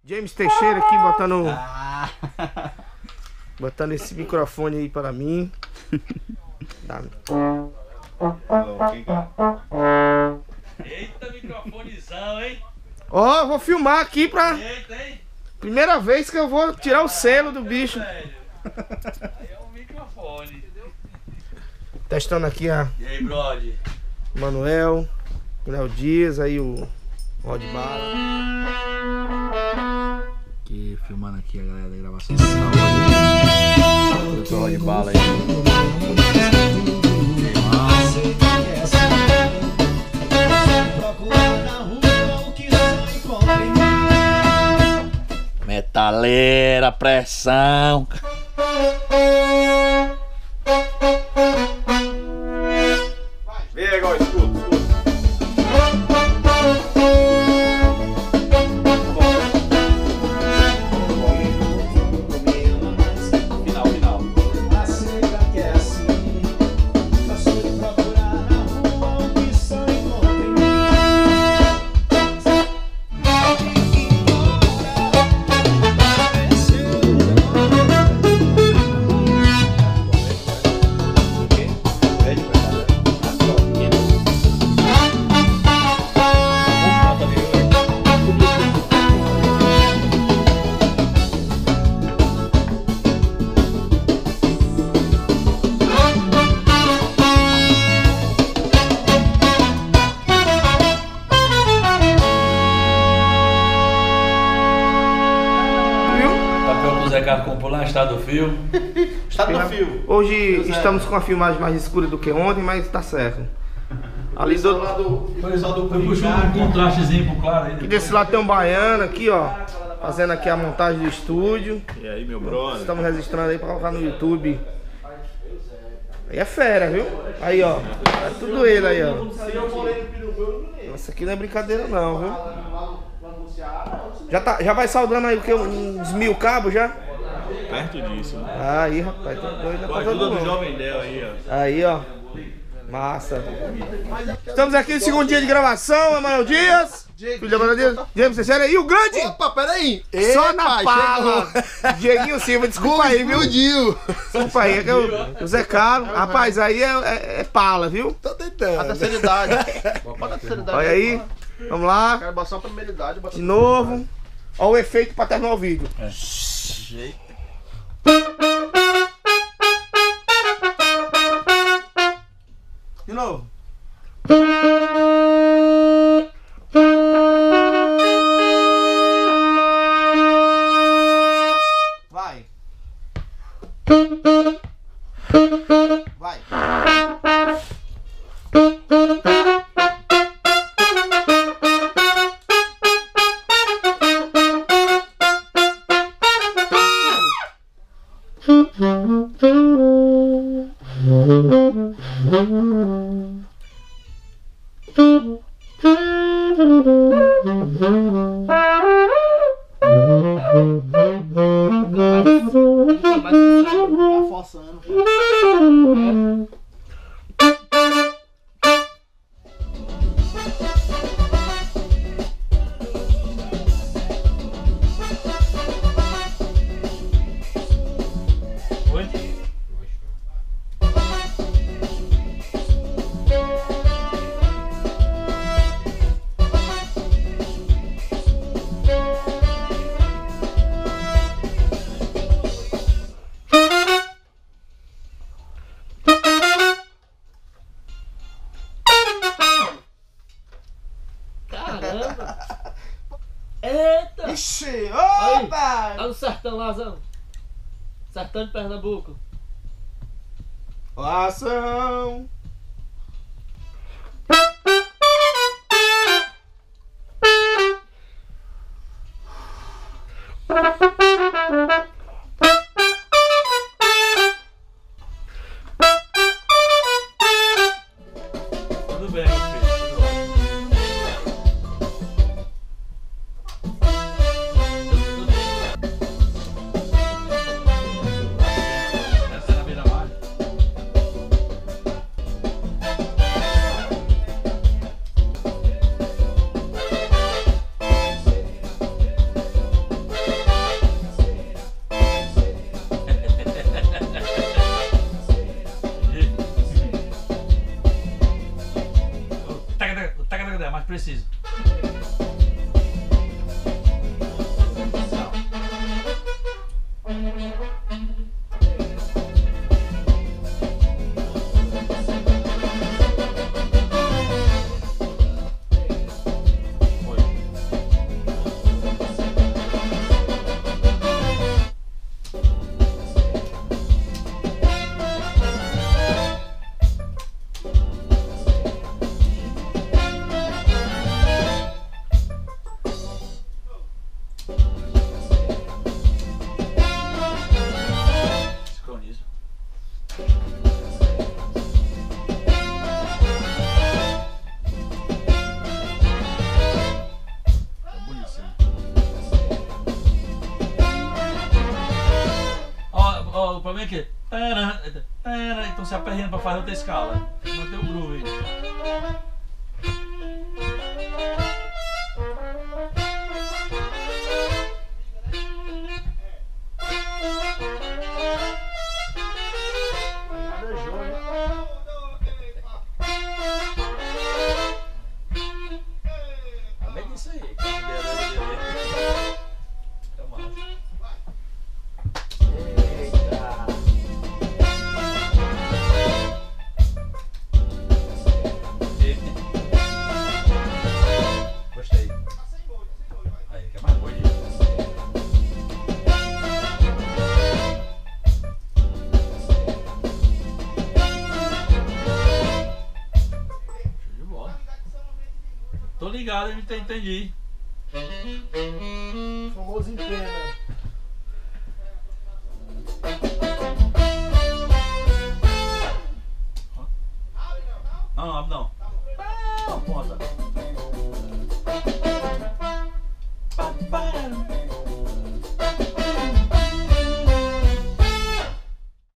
James Teixeira aqui botando esse microfone aí para mim. Eita, microfonezão, hein? Ó, vou filmar aqui pra... Eita, hein? Primeira vez que eu vou tirar o selo do bicho. Aí é um microfone. Testando aqui a E aí, brother? Manuel, o Léo Dias, aí o Rod Bala. Aqui, filmando aqui a galera da gravação de saúde. O Rod Bala aí. Metaleira, pressão. Vem aí, agora, escuta. Final. A seca que é assim, cansou de procurar na rua o que só encontra em mim. Zé Carlos comprou lá no Estado do Fio. Estado do fio. Hoje estamos com a filmagem mais escura do que ontem, mas tá certo. Ali do... Puxou um contrastezinho pro claro aí. Aqui desse lado tem um baiano aqui, ó. Fazendo aqui a montagem do estúdio. E aí, meu brother? Estamos registrando aí pra colocar no YouTube. Aí é fera, viu? Aí, ó. É tudo ele aí, ó. Nossa, aqui não é brincadeira não, viu? Já vai saudando aí o que? Uns 1000 cabos já? Perto disso, né? Aí, rapaz, tá doido Com pra a todo ajuda do mundo. jovem Del aí, ó. Aí, ó. Massa. Estamos aqui no segundo dia de gravação, Emanuel Dias. Filho de Emanuel Dias. James Teixeira e o grande. Opa, peraí! Só na pala. Dieguinho Silva, desculpa aí, viu? Explodiu! Desculpa aí, é que o Zé Carlos. Rapaz, aí é pala, viu? Tô tentando. A terceira idade. Bota a terceira idade. Olha aí. Vamos lá. Quero botar a primeira idade. De novo. Olha o efeito pra terminar o vídeo. De novo. Vai. Vai. Eita! Ixi, opa! Lá no sertão, Lazão. Sertão de Pernambuco. Ação! Tudo bem, meu filho. Essa é na beira-mar. o problema é que. Então você aperreando pra fazer outra escala. Tem que manter o groove aí. Também disso aí. Gostei. Aí, quer mais boi? Show de bola. Tô ligado, entendi. Famoso em pena. Não, abre não. Não, ponta.